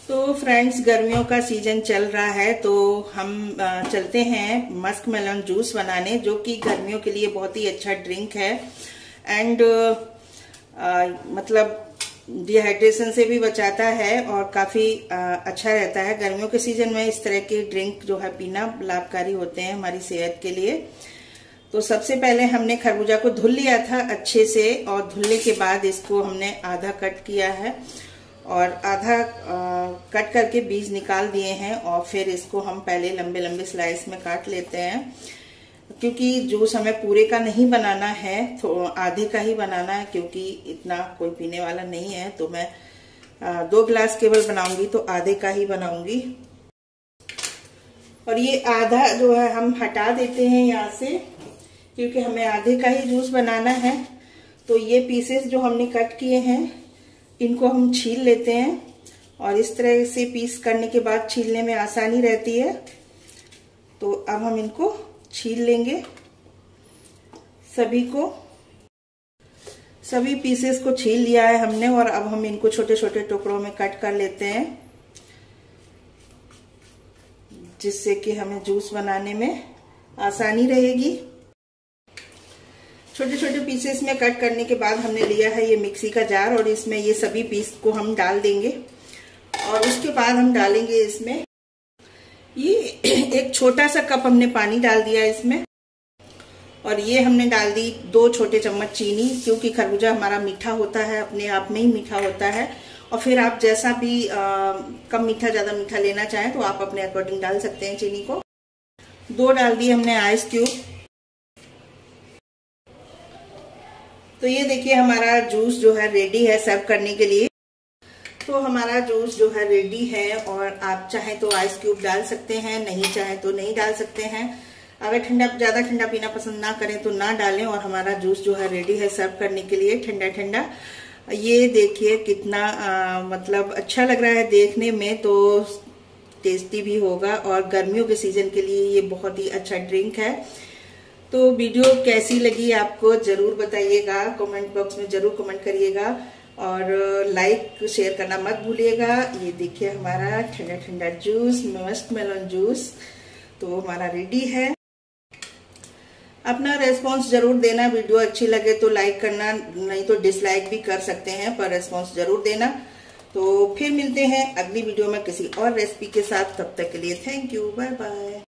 तो फ्रेंड्स, गर्मियों का सीजन चल रहा है तो हम चलते हैं मस्क मेलन जूस बनाने, जो कि गर्मियों के लिए बहुत ही अच्छा ड्रिंक है एंड मतलब डिहाइड्रेशन से भी बचाता है और काफी अच्छा रहता है। गर्मियों के सीजन में इस तरह के ड्रिंक जो है पीना लाभकारी होते हैं हमारी सेहत के लिए। तो सबसे पहले हमने खरबूजा को धुल लिया था अच्छे से, और धुलने के बाद इसको हमने आधा कट किया है और आधा कट करके बीज निकाल दिए हैं, और फिर इसको हम पहले लंबे लंबे स्लाइस में काट लेते हैं। क्योंकि जूस हमें पूरे का नहीं बनाना है, तो आधे का ही बनाना है, क्योंकि इतना कोई पीने वाला नहीं है। तो मैं 2 गिलास केवल बनाऊंगी, तो आधे का ही बनाऊंगी। और ये आधा जो है हम हटा देते हैं यहाँ से, क्योंकि हमें आधे का ही जूस बनाना है। तो ये पीसेस जो हमने कट किए हैं इनको हम छील लेते हैं, और इस तरह से पीस करने के बाद छीलने में आसानी रहती है। तो अब हम इनको छील लेंगे सभी पीसेस को छील लिया है हमने, और अब हम इनको छोटे छोटे टुकड़ों में कट कर लेते हैं, जिससे कि हमें जूस बनाने में आसानी रहेगी। छोटे छोटे पीसेस में कट करने के बाद हमने लिया है ये मिक्सी का जार, और इसमें ये सभी पीस को हम डाल देंगे। और उसके बाद हम डालेंगे इसमें ये एक छोटा सा कप हमने पानी डाल दिया इसमें, और ये हमने डाल दी 2 छोटे चम्मच चीनी, क्योंकि खरबूजा हमारा मीठा होता है, अपने आप में ही मीठा होता है। और फिर आप जैसा भी कम मीठा ज्यादा मीठा लेना चाहें तो आप अपने अकॉर्डिंग डाल सकते हैं चीनी को। 2 डाल दिए हमने आइस क्यूब। तो ये देखिए हमारा जूस जो है रेडी है सर्व करने के लिए। तो हमारा जूस जो है रेडी है, और आप चाहें तो आइस क्यूब डाल सकते हैं, नहीं चाहें तो नहीं डाल सकते हैं। अगर ज्यादा ठंडा पीना पसंद ना करें तो ना डालें। और हमारा जूस जो है रेडी है सर्व करने के लिए ठंडा ठंडा। ये देखिए कितना मतलब अच्छा लग रहा है देखने में, तो टेस्टी भी होगा, और गर्मियों के सीजन के लिए ये बहुत ही अच्छा ड्रिंक है। तो वीडियो कैसी लगी आपको जरूर बताइएगा, कमेंट बॉक्स में जरूर कमेंट करिएगा, और लाइक शेयर करना मत भूलिएगा। ये देखिए हमारा ठंडा ठंडा जूस, मस्क मेलन जूस तो हमारा रेडी है। अपना रेस्पॉन्स जरूर देना, वीडियो अच्छी लगे तो लाइक करना, नहीं तो डिसलाइक भी कर सकते हैं, पर रेस्पॉन्स जरूर देना। तो फिर मिलते हैं अगली वीडियो में किसी और रेसिपी के साथ। तब तक के लिए थैंक यू, बाय बाय।